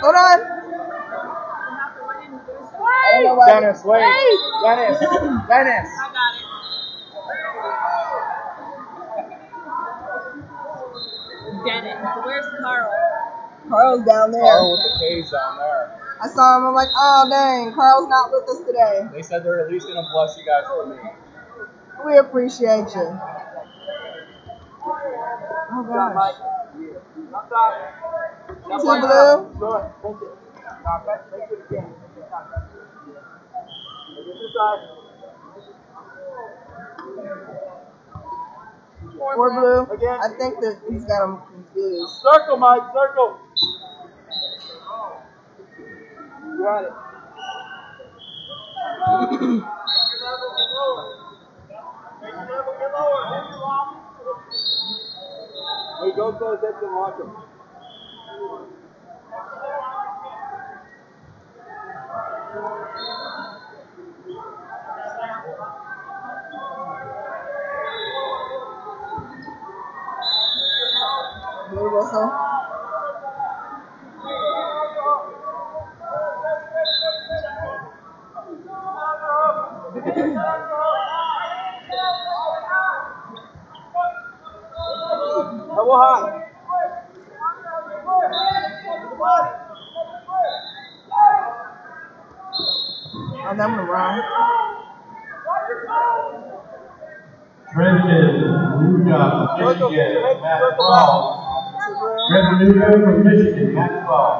Hold on. Dennis, wait. Dennis. Dennis. I got it. Dennis. Where's Carl? Carl's down there. Carl with the K's down there. I saw him. I'm like, oh dang, Carl's not with us today. They said they're at least going to bless you guys for me. We appreciate you. Oh gosh. Two blue. Four blue. I think that he's got him confused. Circle, Mike, circle. Got it. Hey, go close that and watch him. Blue whistle. Double high. Oh, that went wrong. Trenton Luca from Michigan, Matt 12. Trenton Luca from Michigan, Matt 12.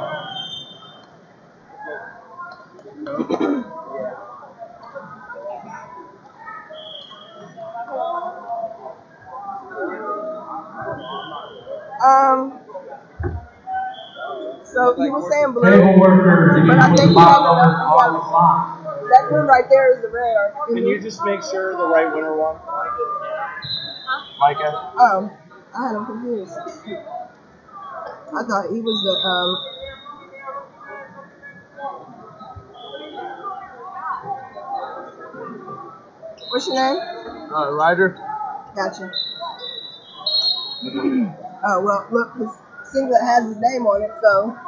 So he was saying blue, Table workers, but I think he box ended numbers up, on the line. that blue right there is the red. Can you just make sure the right winner won? Micah? Oh, I had him confused. I thought he was the What's your name? Ryder. Gotcha. Oh well, look, his singlet has his name on it, so.